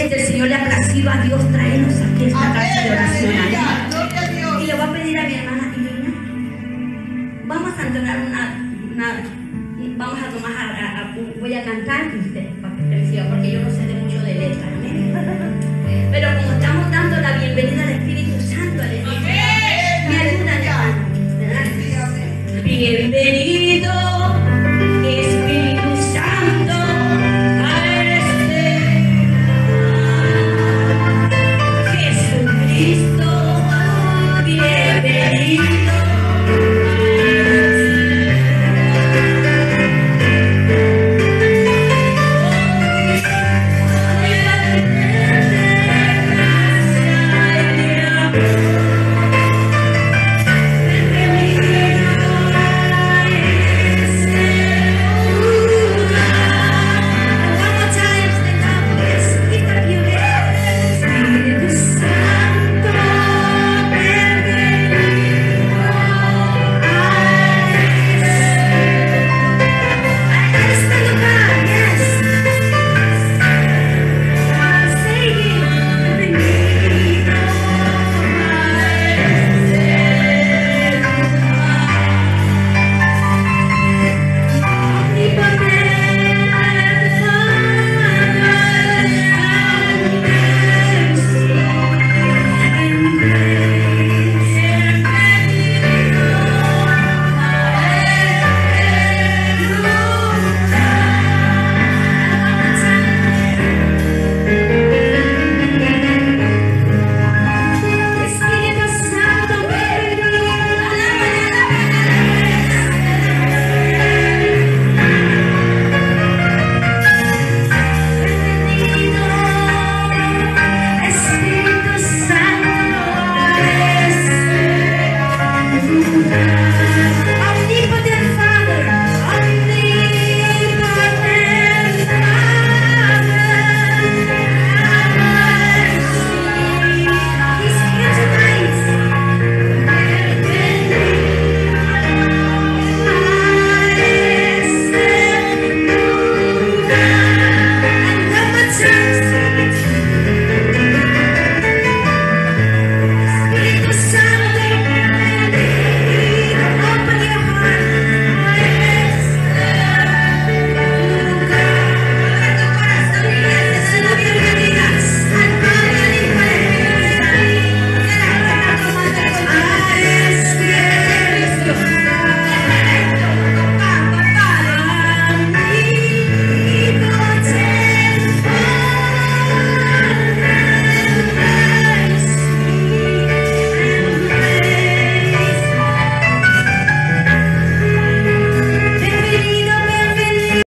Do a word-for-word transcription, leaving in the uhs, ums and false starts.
este, el Señor le ha placido a Dios traernos aquí a esta casa de oración. Y le voy a pedir a mi hermana Irina, vamos a entonar una, una vamos a tomar, a, a, a, voy a cantar y usted, para que usted me siga, porque yo no sé de